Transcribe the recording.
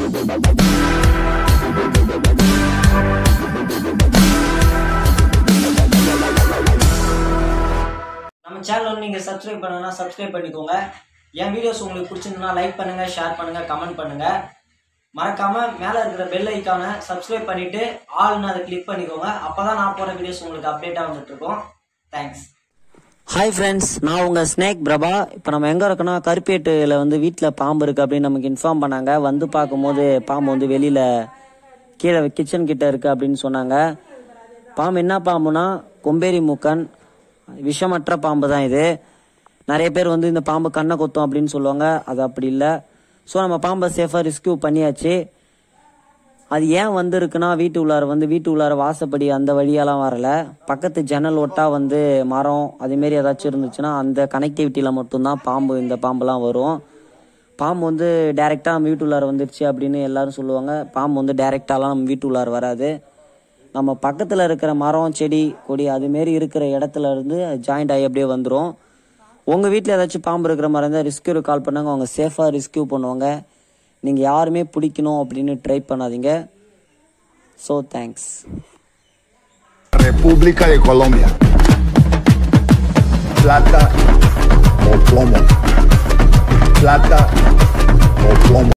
நம்ம சேனல் நீங்க சப்ஸ்கிரைப் பண்ணனும்னா சப்ஸ்கிரைப் பண்ணிக்கோங்க. என் வீடியோஸ் உங்களுக்கு பிடிச்சிருந்தா லைக் பண்ணுங்க, ஷேர் பண்ணுங்க, கமெண்ட் பண்ணுங்க. மறக்காம மேல இருக்கிற பெல் ஐகானை சப்ஸ்கிரைப் பண்ணிட்டு ஆல்னு அதை கிளிக் பண்ணிக்கோங்க. அப்பதான் நான் போற வீடியோஸ் உங்களுக்கு அப்டேட்டா வந்துட்டு இருக்கும். தேங்க்ஸ். ஹாய் ஃப்ரெண்ட்ஸ், நான் உங்க ஸ்னேக் பிரபா. இப்போ நம்ம எங்க இருக்கோம்னா கருப்பேட்டுல வந்து வீட்டில் பாம்பு இருக்கு அப்படின்னு நமக்கு இன்ஃபார்ம் பண்ணாங்க. வந்து பார்க்கும்போது பாம்பு வந்து வெளியில கீழே கிச்சன் கிட்ட இருக்கு அப்படின்னு சொன்னாங்க. பாம்பு என்ன பாம்புனா கொம்பேரி மூக்கன், விஷமற்ற பாம்பு தான் இது. நிறைய பேர் வந்து இந்த பாம்பு கண்ணை கொத்தும் அப்படின்னு சொல்லுவாங்க. அது அப்படி இல்லை. ஸோ நம்ம பாம்பை சேஃபாக ரெஸ்கியூ பண்ணியாச்சு. அது ஏன் வந்துருக்குன்னா வீட்டு உள்ளார வாசப்படி அந்த வழியெல்லாம் வரல. பக்கத்து ஜன்னல் ஒட்டா வந்து மரம் அதுமாரி ஏதாச்சும் இருந்துச்சுன்னா அந்த கனெக்டிவிட்டியில் மட்டும்தான் இந்த பாம்பெல்லாம் வரும். பாம்பு வந்து டைரெக்டாக நம்ம வீட்டு உள்ளார வந்துருச்சு அப்படின்னு எல்லாரும் சொல்லுவாங்க. பாம்பு வந்து டைரெக்டாலாம் நம்ம வீட்டு உள்ளார வராது. நம்ம பக்கத்தில் இருக்கிற மரம் செடி கொடி அதுமாரி இருக்கிற இடத்துல இருந்து ஜாயிண்ட் ஆகி அப்படியே வந்துடும். உங்கள் வீட்டில் ஏதாச்சும் பாம்பு இருக்கிற மாதிரி இருந்தால் ரெஸ்கியூ கால் பண்ணாங்க. அவங்க சேஃபாக ரெஸ்கியூ பண்ணுவாங்க. நீங்கள் யாருமே பிடிக்கணும் அப்படின்னு ட்ரை பண்ணாதீங்க. So thanks. República de Colombia. Plata o plomo. Plata o plomo.